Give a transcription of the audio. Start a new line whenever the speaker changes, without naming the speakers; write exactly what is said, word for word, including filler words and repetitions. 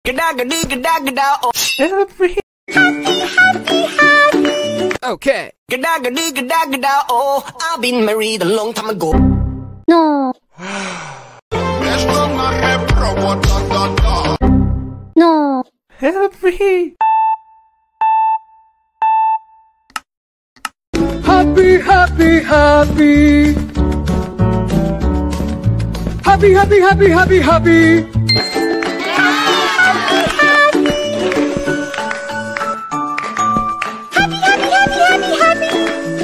Oh.
Happy, happy, happy.
Okay. Oh, I've been married a long time ago.
No. No.
Happy. Happy, happy, happy. Happy, happy, happy, happy, happy.